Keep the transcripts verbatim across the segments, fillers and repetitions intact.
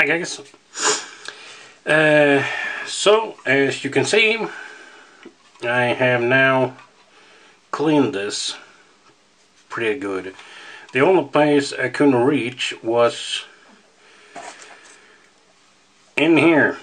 Hi guys. Uh, so as you can see, I have now cleaned this pretty good. The only place I couldn't reach was in here,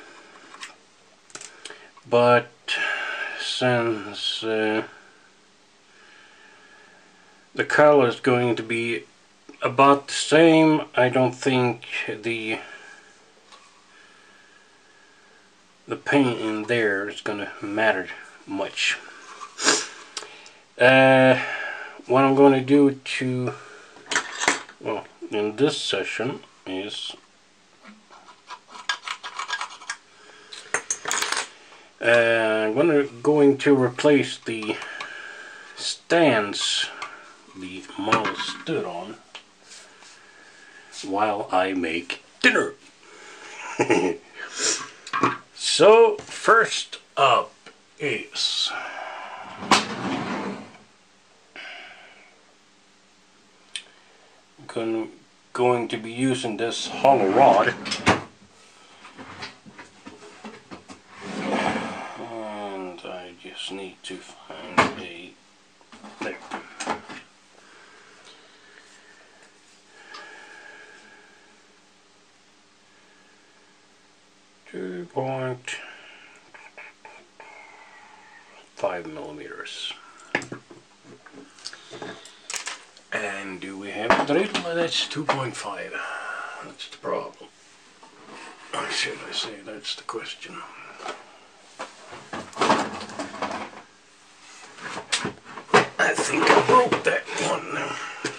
but since uh, the color is going to be about the same, I don't think the the paint in there is gonna matter much. Uh, what I'm going to do to, well, in this session is uh, I'm gonna going to replace the stands the model stood on while I make dinner. So first up is I'm going to be using this hollow rod, and I just need to find a there. Two point five millimeters. And do we have the drill? That's two point five. That's the problem. Or should I say that's the question? I think I broke that one now.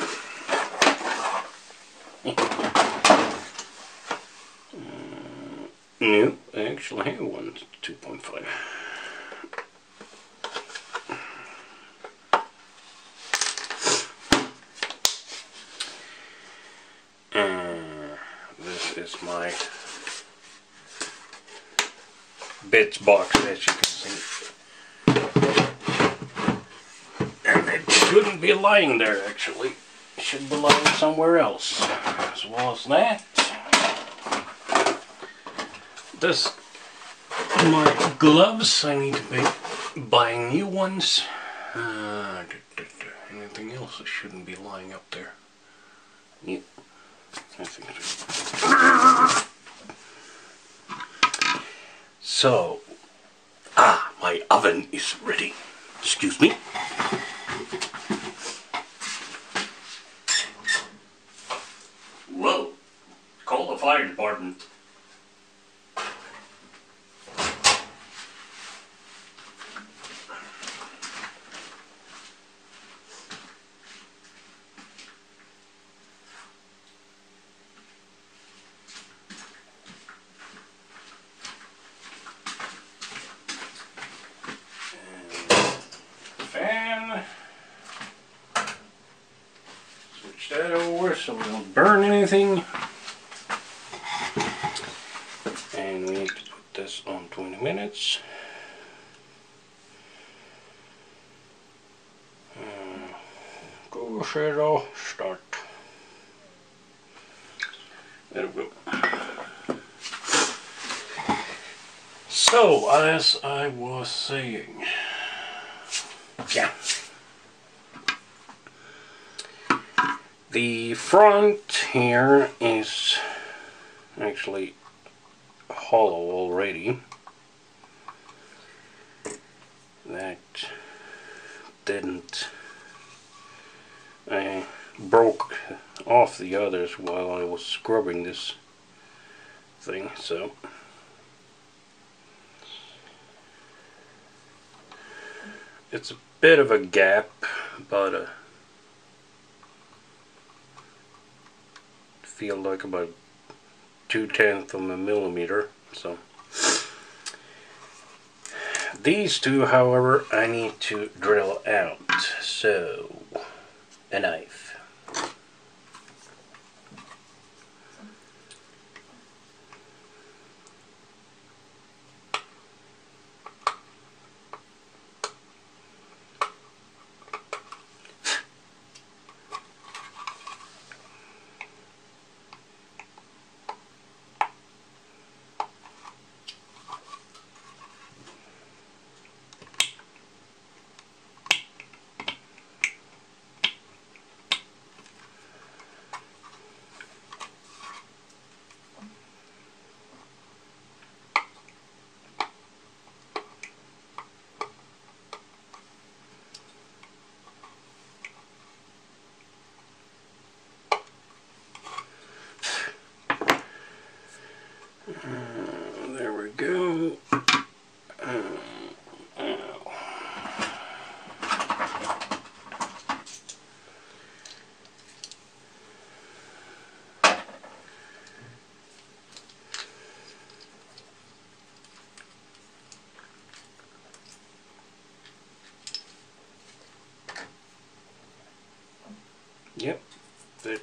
uh, no, I actually have one two point five. Is my bits box, as you can see, and it shouldn't be lying there. Actually, it should be lying somewhere else. As well as that, this my gloves. I need to be buying new ones. Uh, anything else that shouldn't be lying up there? Yep. I think so. Ah, my oven is ready. Excuse me. Whoa! Call the fire department. Switch that over so we don't burn anything. And we need to put this on twenty minutes. Uh, go zero, start. There we go. So, as I was saying, yeah. The front here is actually hollow already. That didn't. I broke off the others while I was scrubbing this thing, so. It's a bit of a gap, but uh, feel like about two tenths of a millimeter. So these two, however, I need to drill out. So a knife.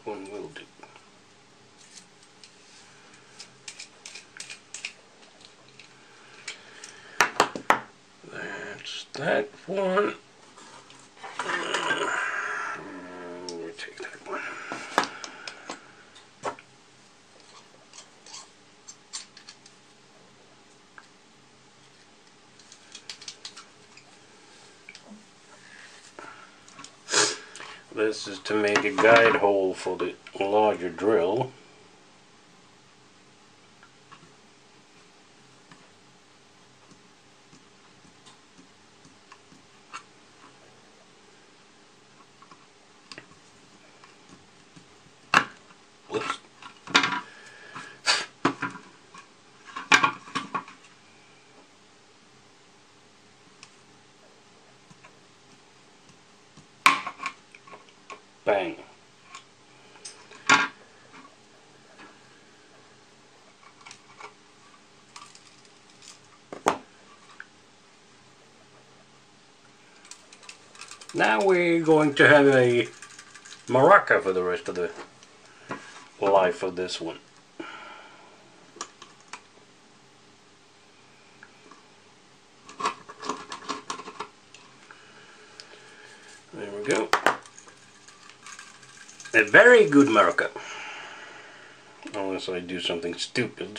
one will do. That's that one. Let me take that one. This is to make a guide hole for the larger drill. Whoops. Bang. Now we're going to have a maraca for the rest of the life of this one. There we go. A very good maraca. Unless I do something stupid,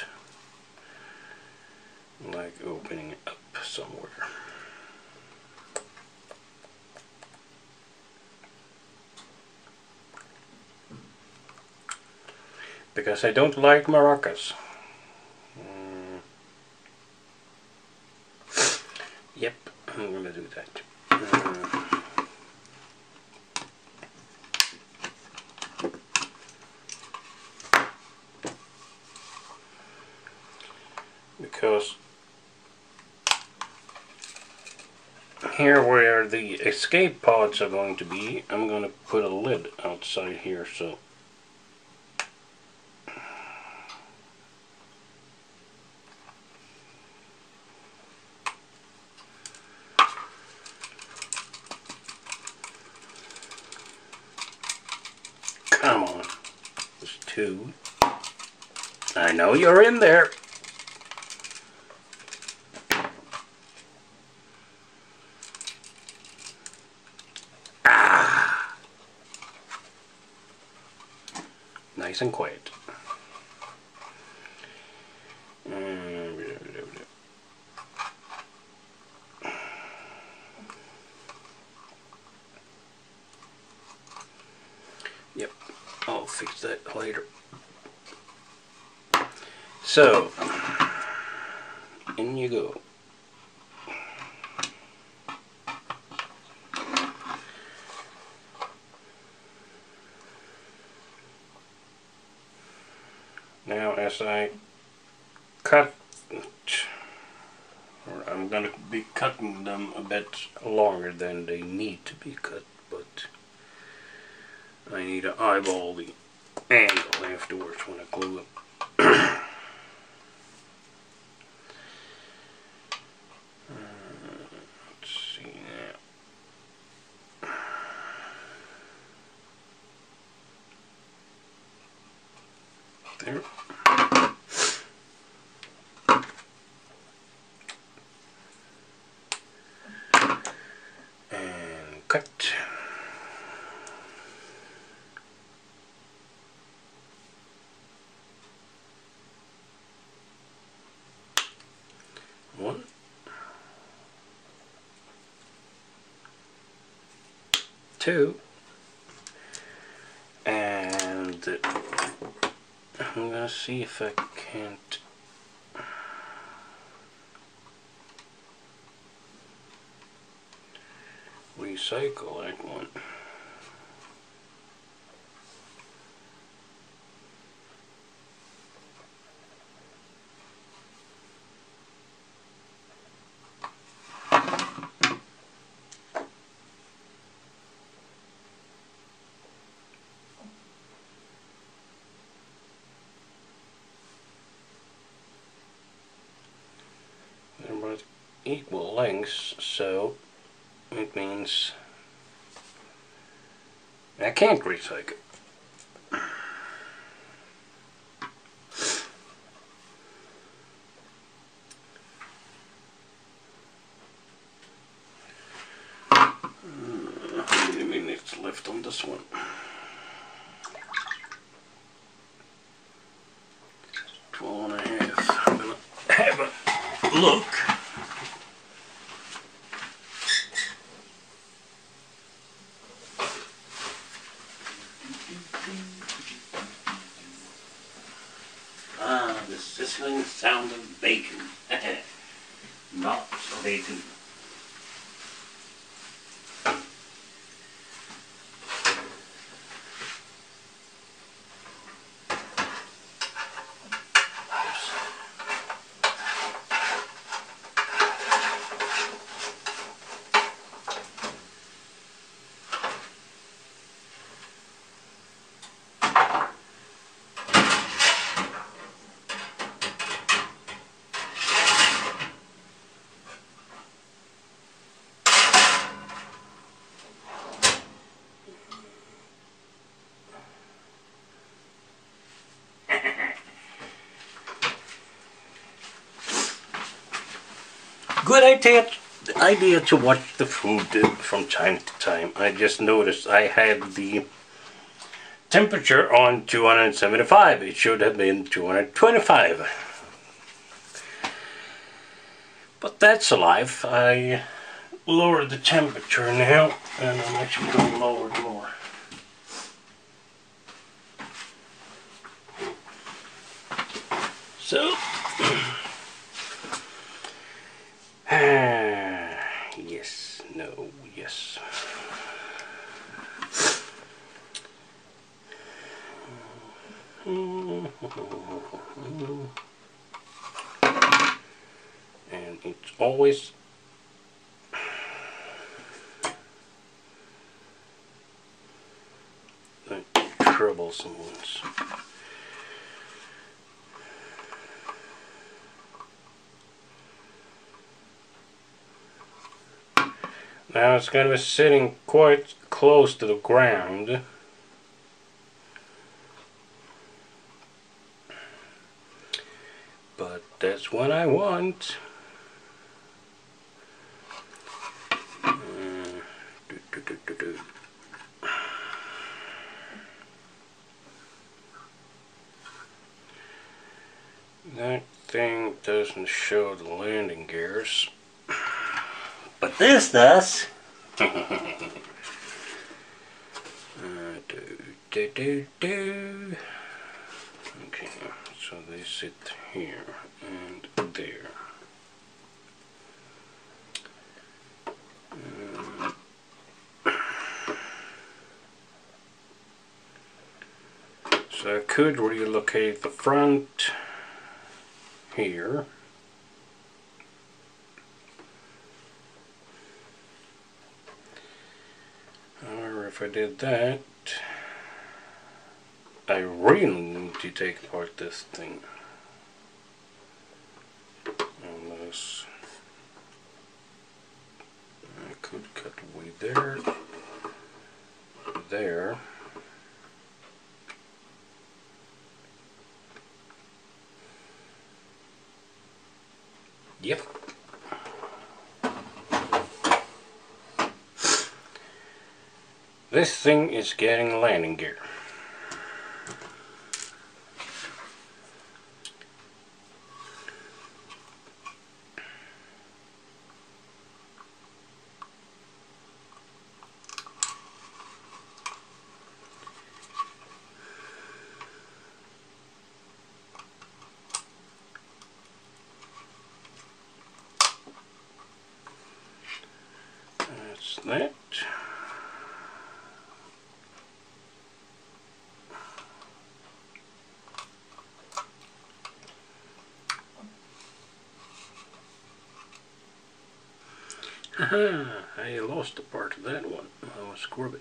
like opening it up somewhere. Because I don't like maracas. Mm. Yep, I'm gonna do that. Uh, because here where the escape pods are going to be, I'm going to put a lid outside here, so come on. There's two. I know you're in there. Ah. Nice and quiet. Yep, I'll fix that later. So, in you go. Now as I cut, or I'm going to be cutting them a bit longer than they need to be cut, but I need to eyeball the angle afterwards when I glue it. There. And cut. One. Two. And I'm gonna see if I can't recycle that one. They're both equal lengths, so it means I can't recycle. left on this one. twelve and a half. I'm gonna have a look. Ah, the sizzling sound of bacon. Not bacon. Good idea, idea to watch the food from time to time. I just noticed I had the temperature on two hundred seventy-five. It should have been two hundred twenty-five. But that's life. I lowered the temperature now, and I'm actually going to lower it more. So, yes, no, yes. And it's always the troublesome ones. Now it's going to be sitting quite close to the ground. But that's what I want. Uh, do, do, do, do, do. That thing doesn't show the landing gears. But this does. uh, do, do, do, do. Okay, so they sit here and there. Uh, so I could relocate the front here. However, if I did that, I really need to take apart this thing. Unless I could cut away there, there. Yep. This thing is getting landing gear. That's that. Haha, I lost a part of that one. I was scrub it.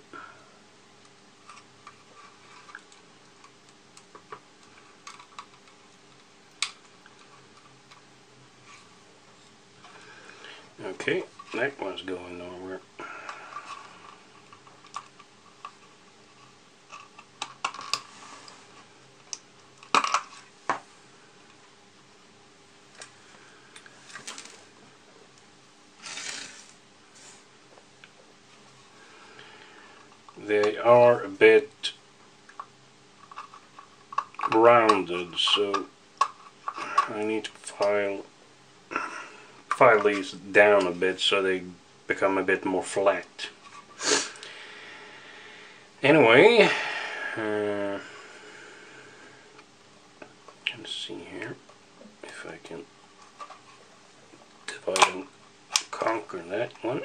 Okay, that one's going nowhere. they are a bit rounded, so I need to file file these down a bit so they become a bit more flat. Anyway, uh, let's see here if I can divide and conquer that one.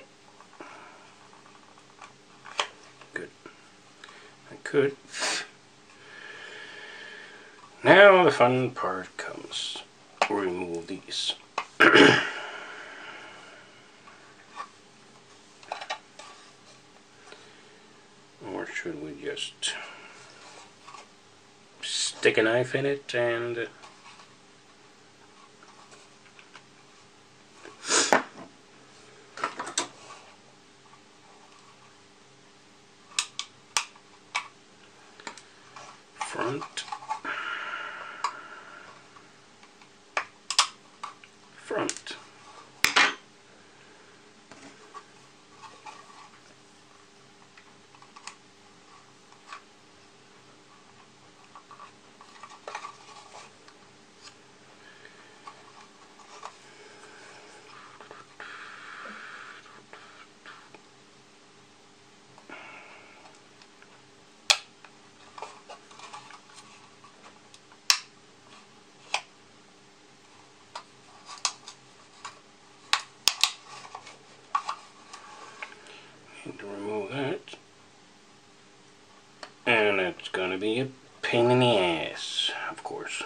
Good. I could. Now the fun part comes. Remove these. Or should we just stick a knife in it and front, front. Need to remove that. And it's gonna be a pain in the ass, of course.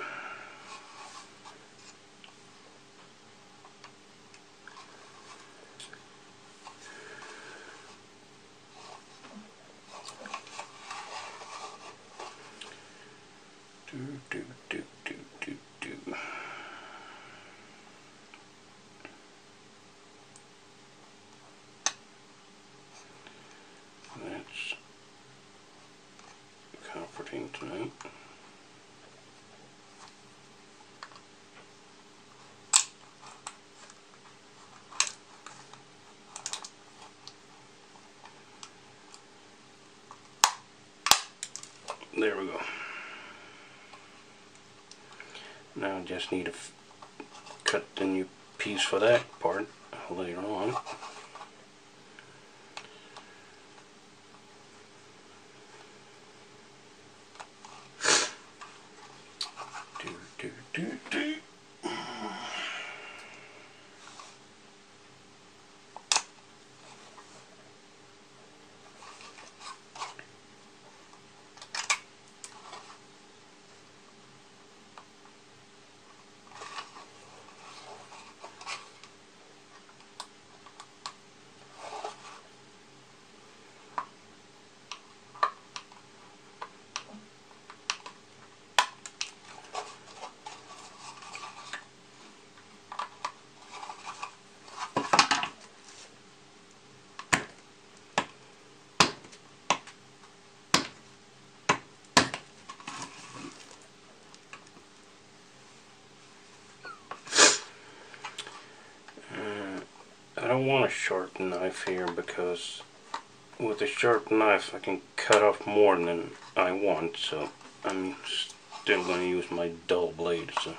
Do, do, do, do, do, do. That's comforting tonight. There we go. Now I just need to f cut the new piece for that part later on. Do, do, do, do. I don't want a sharp knife here because with a sharp knife I can cut off more than I want, so I'm still going to use my dull blade. So.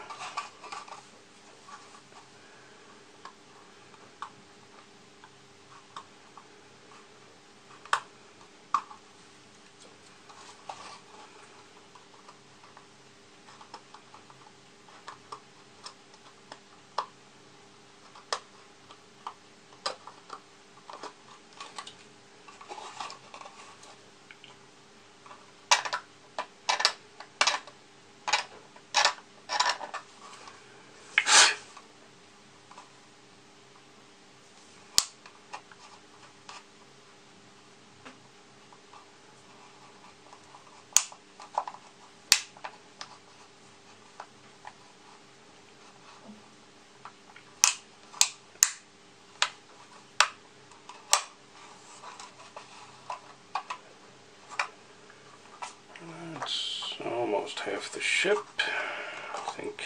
That's almost half the ship, I think.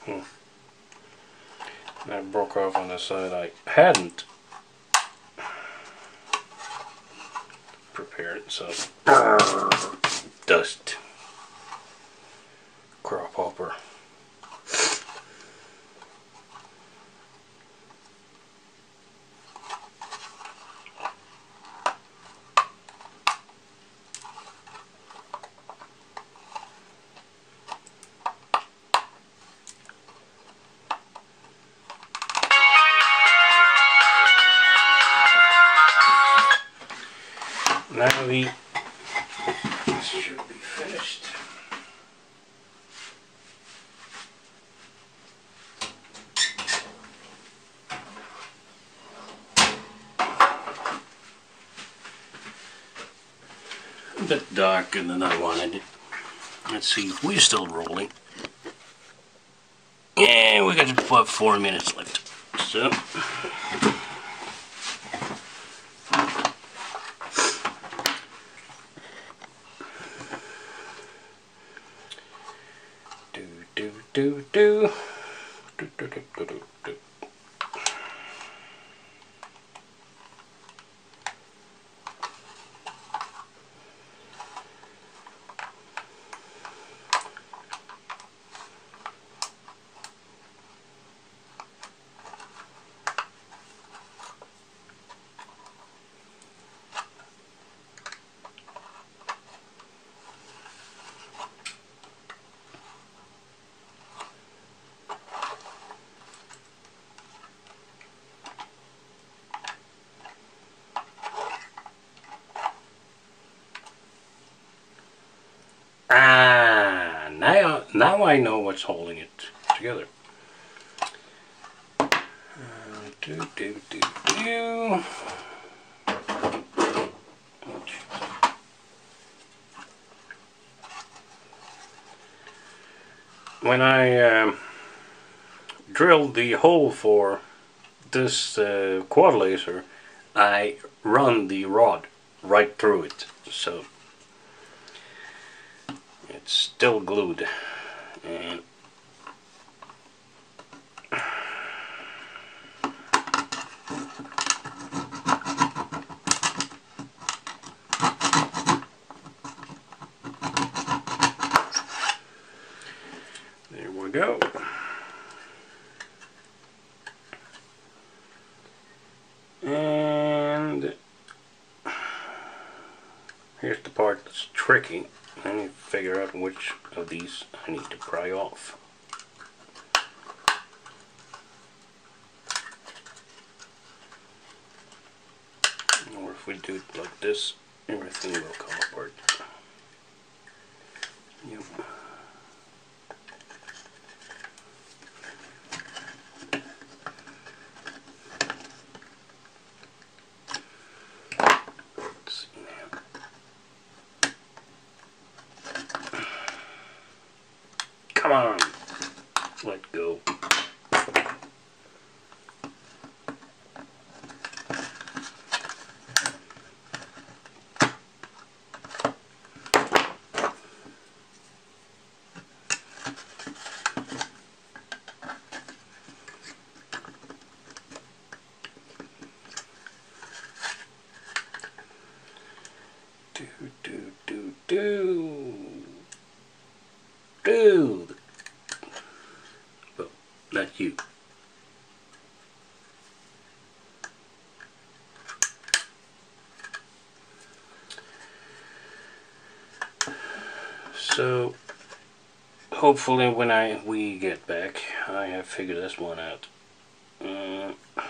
Hmm. That broke off on the side I hadn't prepared, so dust. Crop hopper. Now the this should be finished. A bit darker than I wanted it. Let's see, we're still rolling. Yeah, we got about four minutes left. So. Do do do do do do do do do. Ah, now, now I know what's holding it together. Uh, do, do, do, do. When I um, drilled the hole for this uh, quad laser, I run the rod right through it, so it's still glued. And there we go. And here's the part that's tricky. I need to figure out which of these I need to pry off. Or if we do it like this, everything will come apart. Yep. Come on, let go. Do, do, do, do. Do. Well, not you. So, hopefully when I we get back, I have figured this one out. Uh,